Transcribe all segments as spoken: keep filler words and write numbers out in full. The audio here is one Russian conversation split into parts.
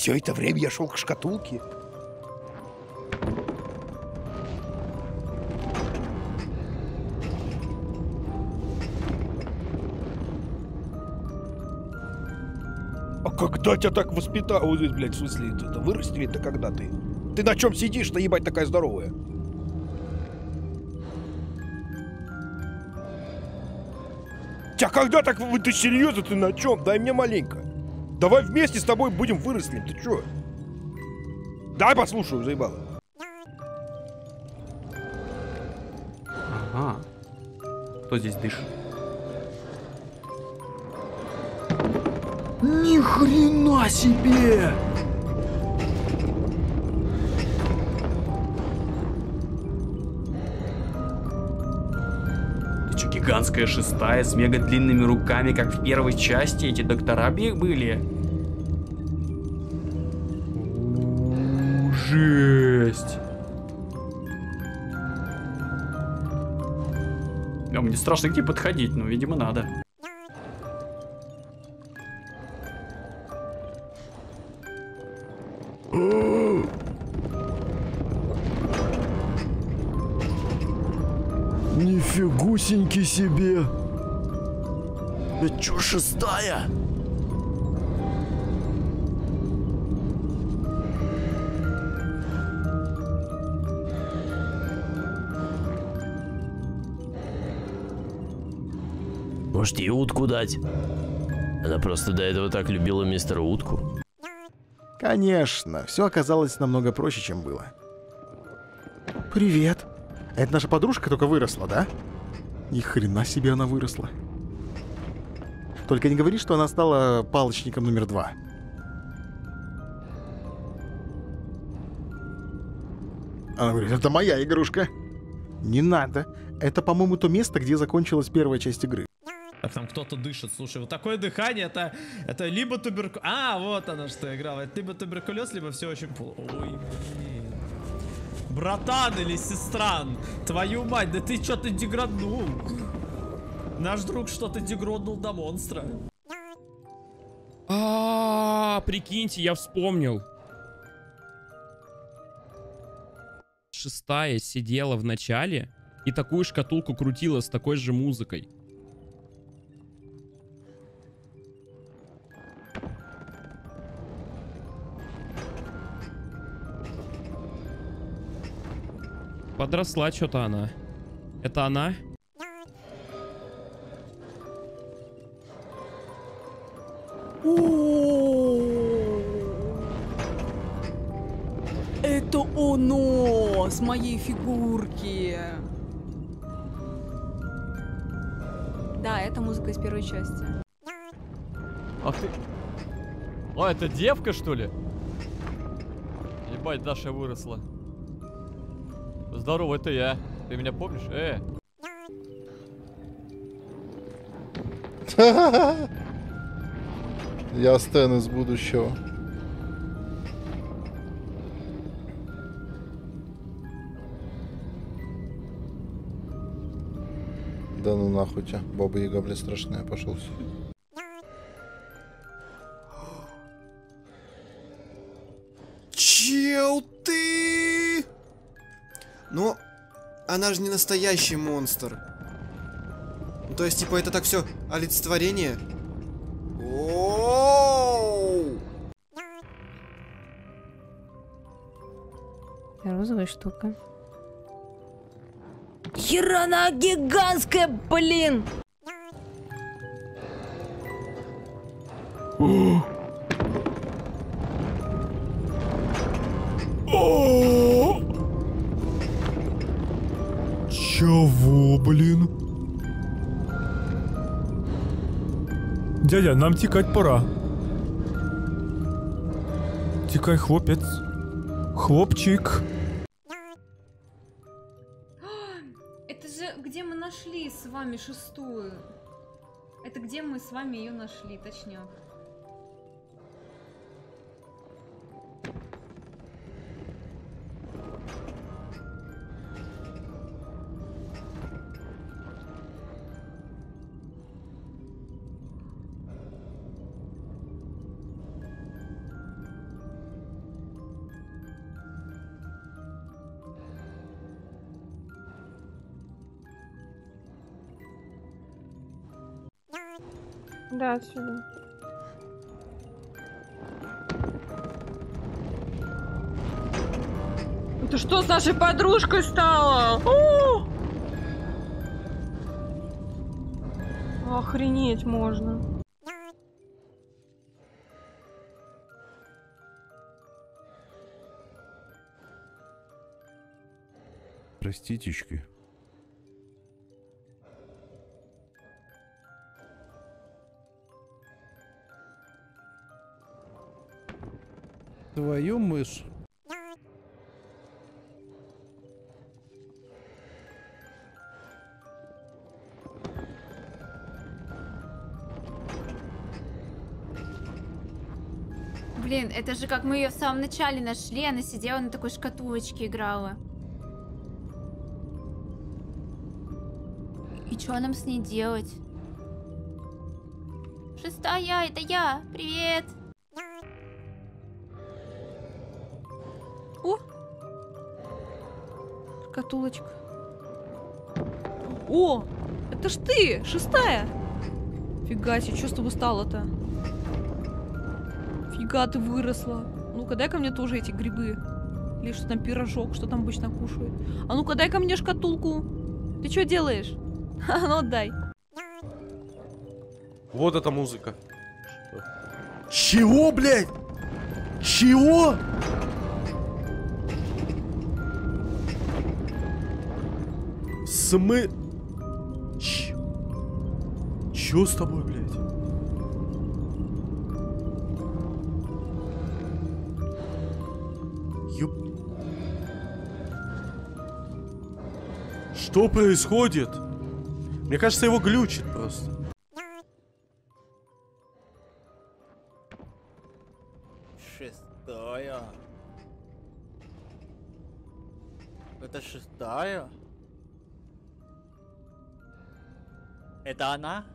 все это время я шел к шкатулке. А когда тебя так воспитали, блядь, в смысле, это вырастили-то когда ты? Ты на чем сидишь-то, ебать, такая здоровая? Тебя когда так, ты серьезно, ты на чем? Дай мне маленько. Давай вместе с тобой будем вырослим, ты чё? Дай послушаю, заебало. Ага. Кто здесь дышит? Ни хрена себе! Ты чё, гигантская шестая с мега длинными руками, как в первой части? Эти доктора бег были? У, жесть! А мне страшно к ней подходить, но, видимо, надо. Нифигусеньки себе! Это чё, шестая? Может, ей утку дать? Она просто до этого так любила мистера Утку. Конечно, все оказалось намного проще, чем было. Привет. Это наша подружка только выросла, да? Ни хрена себе она выросла. Только не говори, что она стала палочником номер два. Она говорит, это моя игрушка. Не надо. Это, по-моему, то место, где закончилась первая часть игры. Так там кто-то дышит, слушай, вот такое дыхание, это, это либо туберкулез... А, вот она что играла, это либо туберкулез, либо все очень плохо. Ой, блин. Братан или сестра, твою мать, да ты что-то деграднул. Наш друг что-то деграднул до монстра. А, прикиньте, я вспомнил. Шестая сидела в начале и такую шкатулку крутила с такой же музыкой. Подросла что-то она. Это она? Это оно с моей фигурки. Да, это музыка из первой части. Ах ты. О, это девка, что ли? Ебать, Даша выросла. Здорово, это я. Ты меня помнишь? Э. Я Стэн из будущего. Да ну нахуй тебя. Баба Яга, бля, страшная. Пошел сюда. Чел ты? Ну, она же не настоящий монстр. Ну, то есть, типа, это так все олицетворение? Оу! Розовая штука. Хера она гигантская, блин! Чего, блин? Дядя, нам текать пора. Текай, хлопец. Хлопчик. Это же где мы нашли с вами шестую? Это где мы с вами ее нашли, точняк. Да, отсюда. Это что с нашей подружкой стало? О! Охренеть можно. Проститички. Твою мышь. Блин, это же как мы ее в самом начале нашли, она сидела на такой шкатулочке, играла. И что нам с ней делать? Шестая, это я! Привет! О! Шкатулочка. О! Это ж ты! Шестая! Фига себе, что с тобой стало-то? Фига ты выросла. Ну-ка, дай ко мне тоже эти грибы. Или что там, пирожок, что там обычно кушают. А ну-ка, дай ко мне шкатулку. Ты что делаешь? А ну, дай. Вот эта музыка. Чего, блядь? Чего? Смы... Ч... Чё с тобой, блядь? Ёп... Что происходит? Мне кажется, его глючит просто. Шестая. Это шестая? Это она?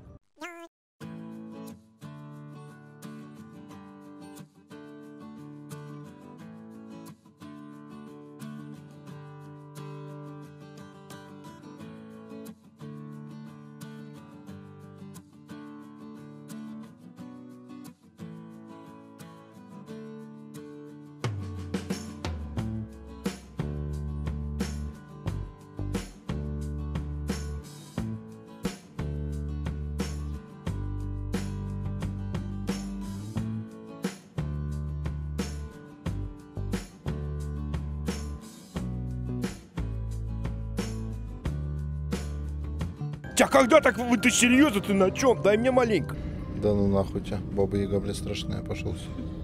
Тебя когда так... вы- Ты серьезно? Ты на чем? Дай мне маленько. Да ну нахуй тебя. Баба Яга, блядь, страшная. Пошел сюда.